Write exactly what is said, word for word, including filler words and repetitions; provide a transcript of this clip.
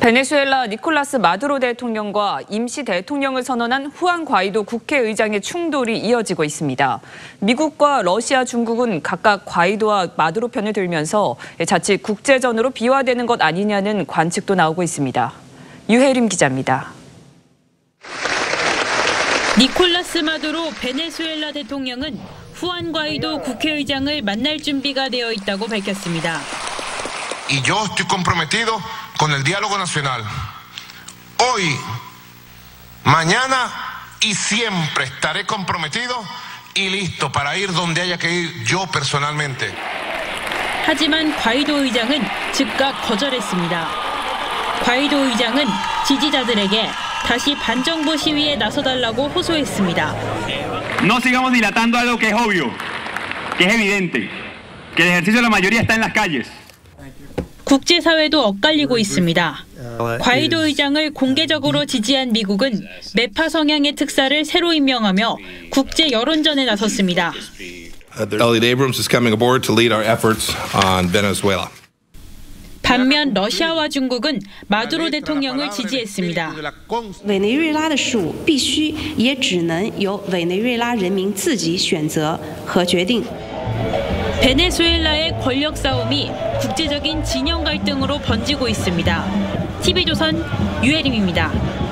베네수엘라 니콜라스 마두로 대통령과 임시 대통령을 선언한 후안 과이도 국회의장의 충돌이 이어지고 있습니다. 미국과 러시아, 중국은 각각 과이도와 마두로 편을 들면서 자칫 국제전으로 비화되는 것 아니냐는 관측도 나오고 있습니다. 유혜림 기자입니다. 니콜라스 마두로 베네수엘라 대통령은 후안 과이도 국회의장을 만날 준비가 되어 있다고 밝혔습니다. Y yo estoy comprometido con el diálogo nacional. Hoy, mañana y siempre estaré comprometido y listo para ir donde haya que ir yo personalmente. 하지만 과이도 의장은 즉각 거절했습니다. 과이도 의장은 지지자들에게 다시 반정부 시위에 나서달라고 호소했습니다. No sigamos dilatando algo que es obvio, que es evidente, que el ejercicio de la mayoría está en las calles. 국제사회도 엇갈리고 있습니다. 과이도 의장을 공개적으로 지지한 미국은 매파 성향의 특사를 새로 임명하며 국제 여론전에 나섰습니다. Elliot Abrams is coming aboard to lead our efforts on Venezuela. 반면 러시아와 중국은 마두로 대통령을 지지했습니다. 委内瑞拉的事务必须也只能由委内瑞拉人民自己选择和决定。 베네수엘라의 권력 싸움이 국제적인 진영 갈등으로 번지고 있습니다. 티비조선 유혜림입니다.